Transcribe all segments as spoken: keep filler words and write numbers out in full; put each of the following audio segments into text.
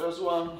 First one.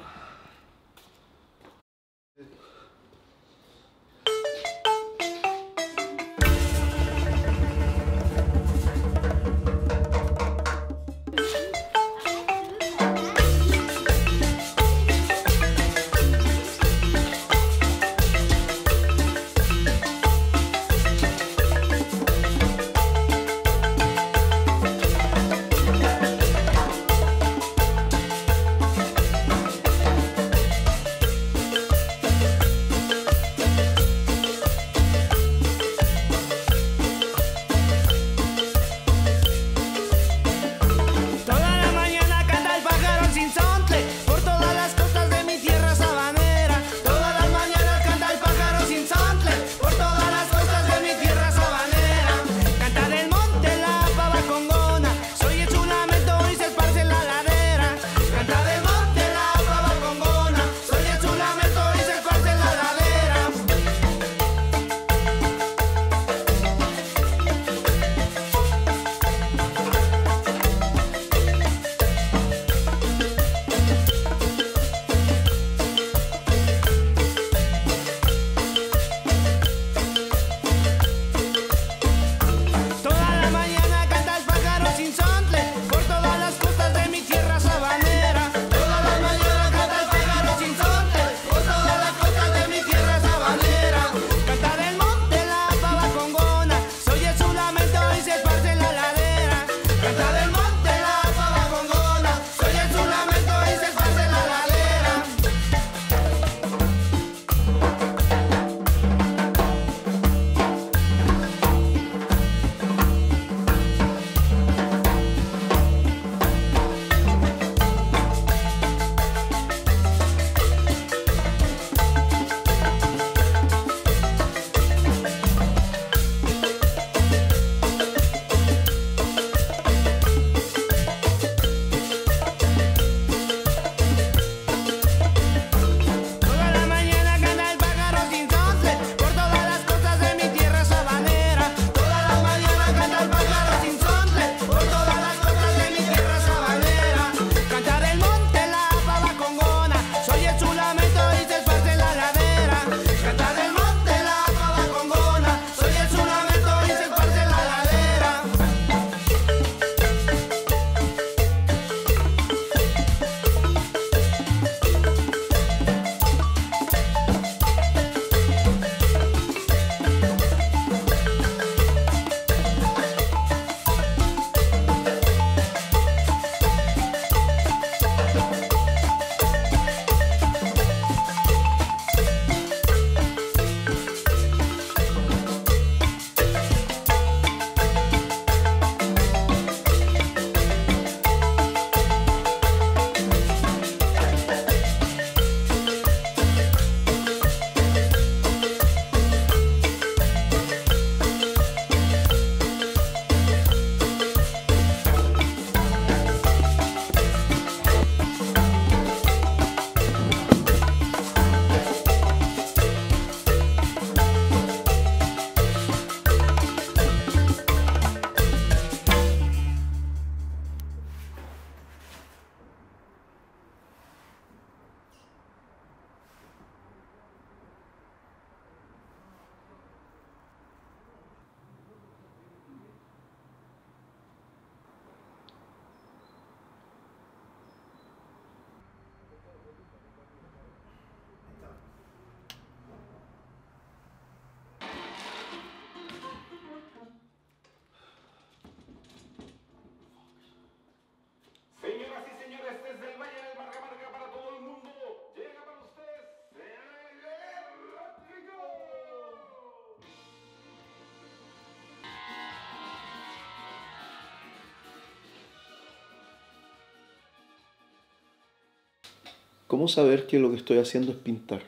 ¿Cómo saber que lo que estoy haciendo es pintar?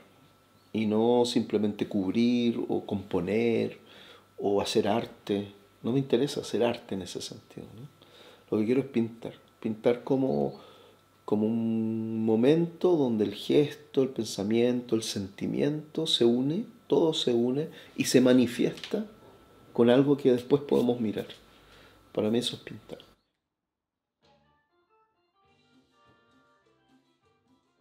Y no simplemente cubrir o componer o hacer arte. No me interesa hacer arte en ese sentido, ¿no? Lo que quiero es pintar. Pintar como, como un momento donde el gesto, el pensamiento, el sentimiento se une, todo se une y se manifiesta con algo que después podemos mirar. Para mí eso es pintar.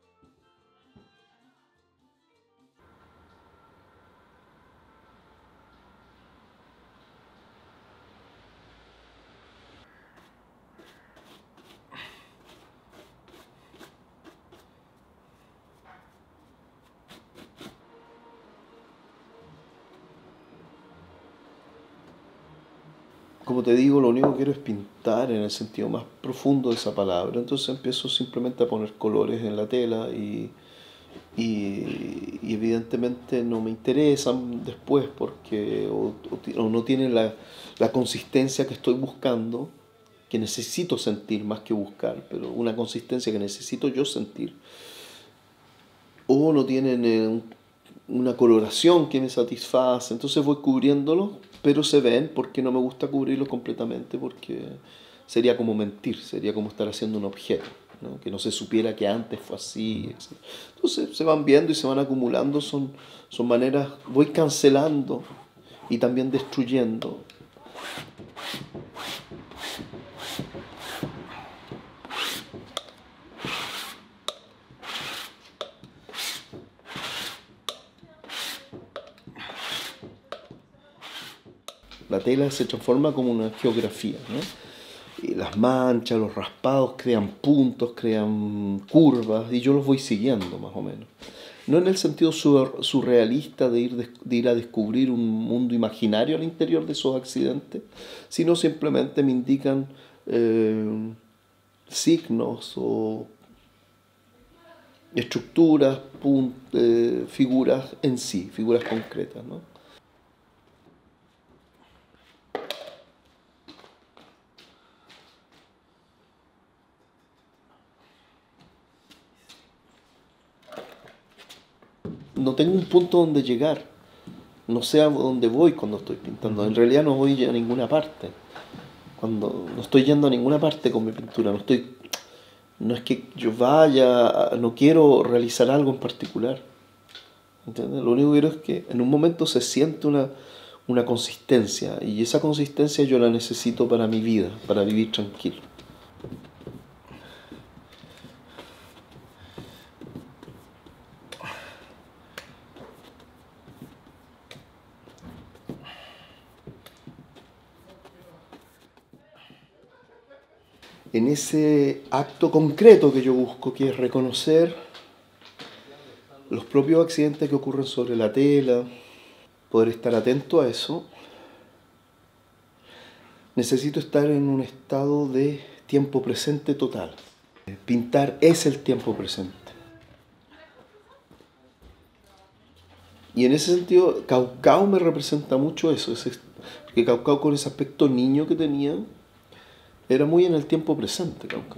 como te digo, lo único que quiero es pintar en el sentido más profundo de esa palabra. Entonces empiezo simplemente a poner colores en la tela y, y, y evidentemente no me interesan después porque o, o, o no tienen la, la consistencia que estoy buscando, que necesito sentir más que buscar, pero una consistencia que necesito yo sentir. O no tienen eh, un, una coloración que me satisface, entonces voy cubriéndolos, pero se ven porque no me gusta cubrirlos completamente, porque sería como mentir, sería como estar haciendo un objeto, ¿no? Que no se supiera que antes fue así, etcétera. Entonces se van viendo y se van acumulando, son, son maneras, voy cancelando y también destruyendo. La tela se transforma como una geografía, ¿no? Y las manchas, los raspados crean puntos, crean curvas, y yo los voy siguiendo más o menos. No en el sentido surrealista de ir, de ir a descubrir un mundo imaginario al interior de esos accidentes, sino simplemente me indican eh, signos o estructuras, punt, eh, figuras en sí, figuras concretas, ¿no? No tengo un punto donde llegar, no sé a dónde voy cuando estoy pintando. En realidad no voy a ninguna parte. Cuando no estoy yendo a ninguna parte con mi pintura, no estoy, no es que yo vaya, no quiero realizar algo en particular. ¿Entiendes? Lo único que quiero es que en un momento se siente una, una consistencia, y esa consistencia yo la necesito para mi vida, para vivir tranquilo. En ese acto concreto que yo busco, que es reconocer los propios accidentes que ocurren sobre la tela, poder estar atento a eso, necesito estar en un estado de tiempo presente total. Pintar es el tiempo presente. Y en ese sentido, Caucao me representa mucho eso, ese, porque Caucao, con ese aspecto niño que tenía, era muy en el tiempo presente, Caucao.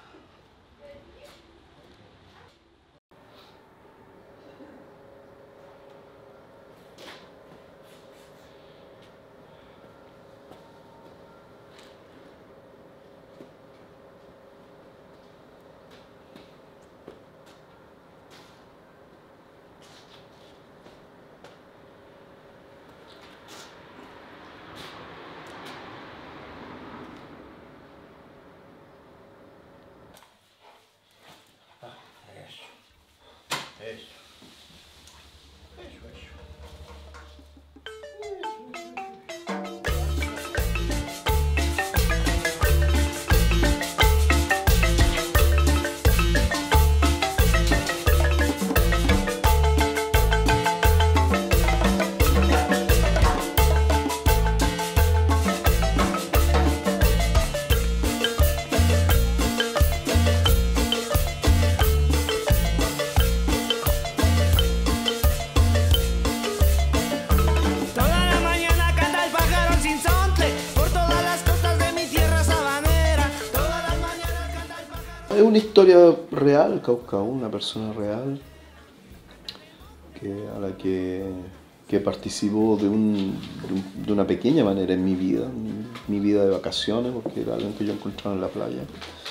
Es una historia real, Caucao, una persona real que, a la que, que participó de, un, de una pequeña manera en mi vida, mi, mi vida de vacaciones, porque era alguien que yo encontraba en la playa,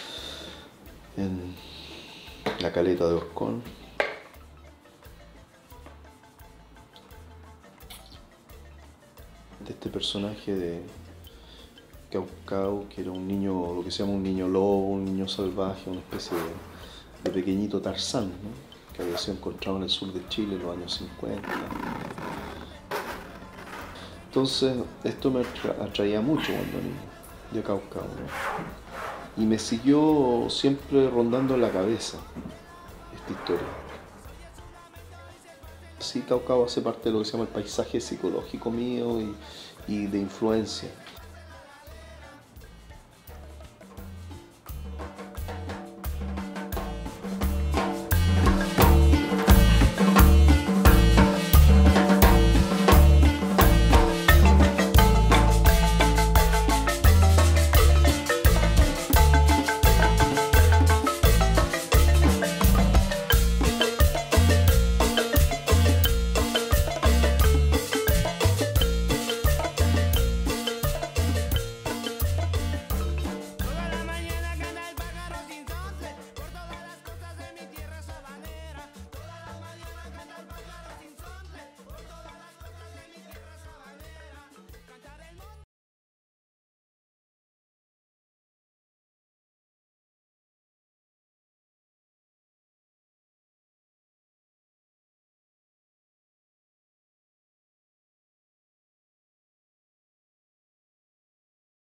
en la caleta de Orcón. De este personaje de Caucao, que era un niño, lo que se llama un niño lobo, un niño salvaje, una especie de, de pequeñito Tarzán, ¿no? Que había sido encontrado en el sur de Chile en los años cincuenta. Entonces, esto me atraía mucho cuando niño, de Caucao, ¿no? Y me siguió siempre rondando en la cabeza esta historia. Sí, Caucao hace parte de lo que se llama el paisaje psicológico mío y, y de influencia.